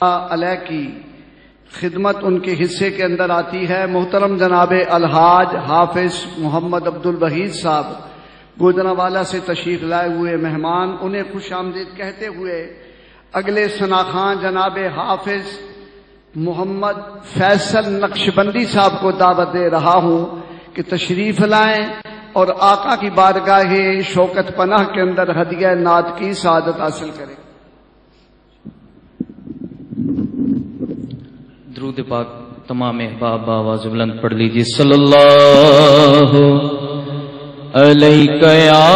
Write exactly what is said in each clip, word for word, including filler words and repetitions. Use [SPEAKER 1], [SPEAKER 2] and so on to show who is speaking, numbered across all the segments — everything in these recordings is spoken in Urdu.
[SPEAKER 1] علیہ کی خدمت ان کے حصے کے اندر آتی ہے۔ محترم جناب الحاج حافظ محمد عبد الوحید صاحب گوجرانوالہ سے تشریف لائے ہوئے مہمان، انہیں خوش آمدید کہتے ہوئے اگلے ثناخان جناب حافظ محمد فیصل نقشبندی صاحب کو دعوت دے رہا ہوں کہ تشریف لائیں اور آقا کی بارگاہ شوکت پناہ کے اندر ہدیہ نعت کی سعادت حاصل کریں۔
[SPEAKER 2] درود پاک تمام احباب آواز بلند پڑھ لیجیے۔ صلی اللہ علیہ یا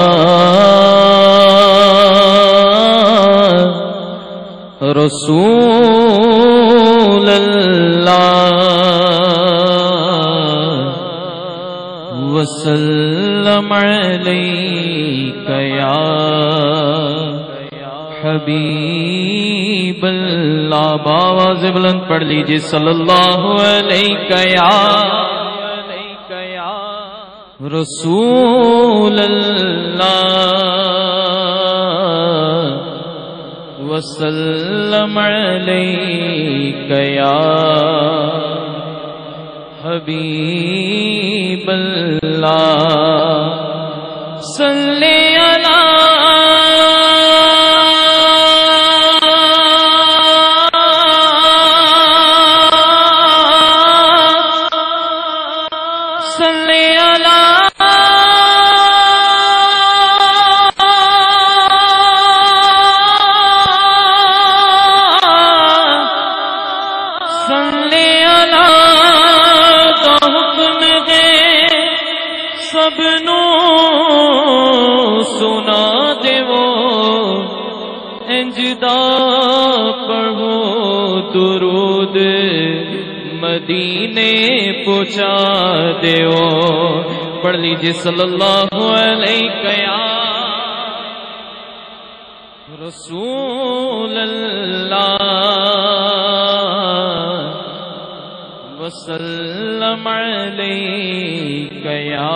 [SPEAKER 2] رسول اللہ وسلم علیک یا حبیب اللہ، باواز بلند پڑھ لیجیے۔ صلی اللہ علیہ یا رسول اللہ وسلم علیک یا حبیب اللہ، صلی علی پڑھو درود مدینے پہنچا دیو، پڑھ لیجیے۔ صلی اللہ علیہ یا رسول اللہ وسلم علیک یا۔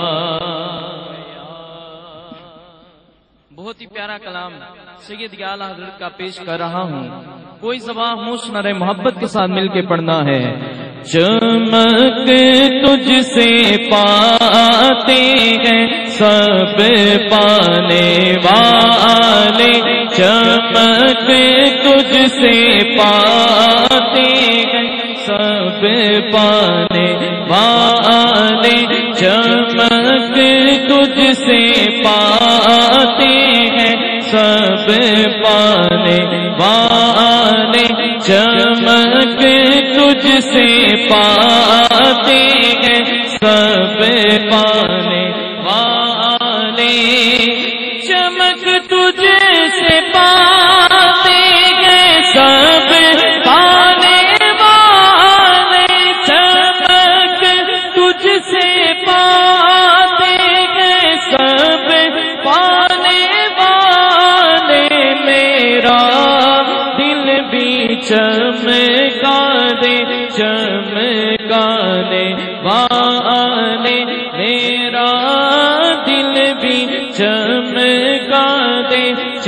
[SPEAKER 2] بہت ہی پیارا کلام سید اعلیٰ حضرت کا پیش کر رہا ہوں، کوئی زبان خاموش نہ رہے، محبت کے ساتھ مل کے پڑھنا ہے۔ چمک تجھ سے پاتے ہیں سب پانے والے، چمک تجھ سے پاتے ہیں سب پانے والے، چمک تجھ سے پاتے ہیں سب پانے والے، چمک تجھ سے پاتے ہیں سب پانے والے، چمک تجھ سے پاتے ہیں سب پانے والے، چمک تجھ سے پاتے ہیں سب پانے والے، میرا دل بھی چمکا دے چمکانے والے، میرا دل بھی چمکا دے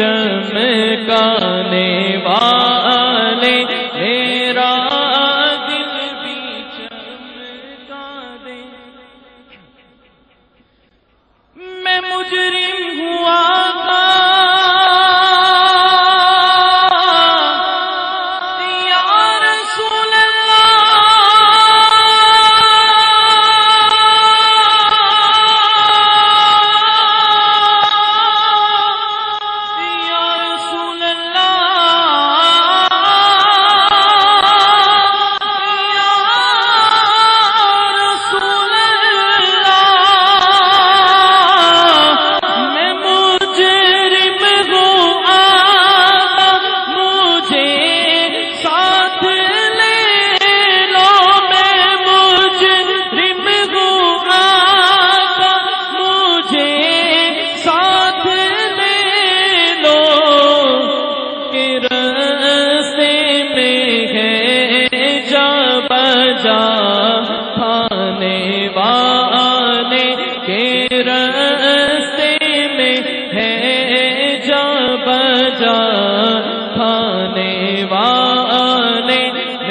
[SPEAKER 2] چمکانے والے، میرا دل بھی چمکا دے۔ میں مجرم ہوا تھا یا رسول اللہ،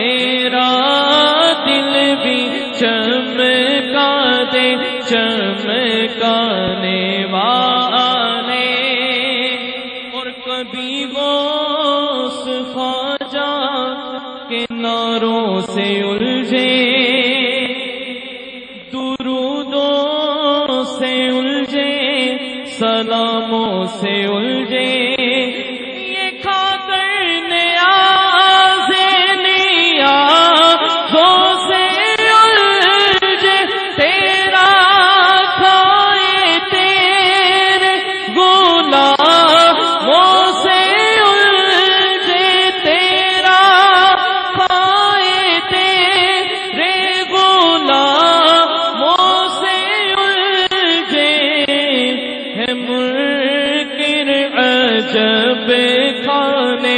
[SPEAKER 2] میرا دل بھی چمکا دے چمکانے والے، اور کبھی غوث خواجہ کے نعروں سے الجھے، درودوں سے الجھے، سلاموں سے الجھے، یہ کھا کر نیازے نیازوں سے الجھے، تیرا کھائے تیرے غلاموں سے الجھے، تیرا کھائے تیرے غلاموں سے الجھے، ہے منکر عجب کھانے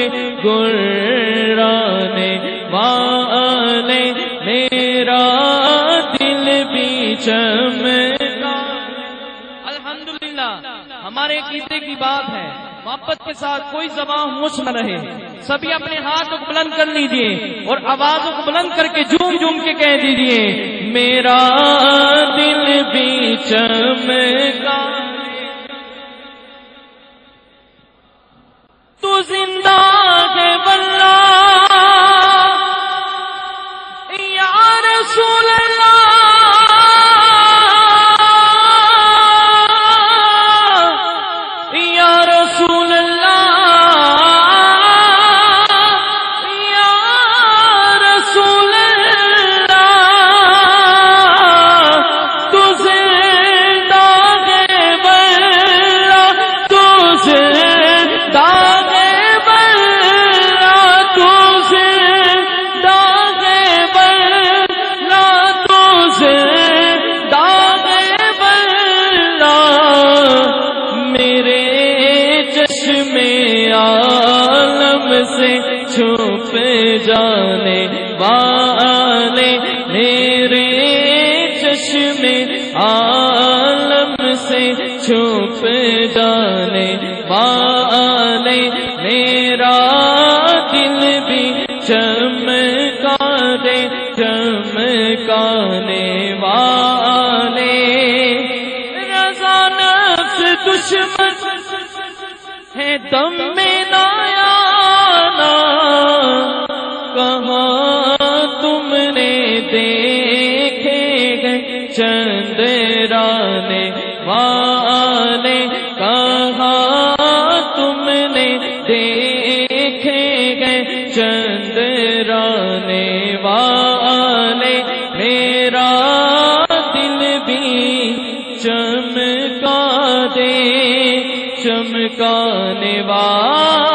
[SPEAKER 2] گرانے والے، میرا دل بھی چمکا۔ الحمدللہ ہمارے عقیدے کی بات ہے، محبت کے ساتھ کوئی زبان خاموش نہ رہے، سبھی اپنے ہاتھ کو بلند کر لیجئے اور آوازوں کو بلند کر کے جھوم جھوم کے کہہ دیجئے، میرا دل بھی چمکا، تو زندہ ہے واللہ یا رسول اللہ، یا رسول اللہ، یا رسول اللہ، تو زندہ ہے واللہ، تو زندہ سے چھپ جانے والے، میرے چشم عالم سے چھپ جانے والے، میرا دل بھی چمکا دے چمکانے والے، رضا نفس دشمن ہے دم میں نایا، کہاں تم نے دیکھے گئے چندرانے والے، کہاں تم نے دیکھے گئے چندرانے والے، میرا دل بھی چمکا دے چمکانے والے۔